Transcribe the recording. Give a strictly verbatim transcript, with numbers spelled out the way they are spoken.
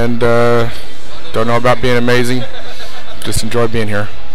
and uh, don't know about being amazing. Just enjoy being here.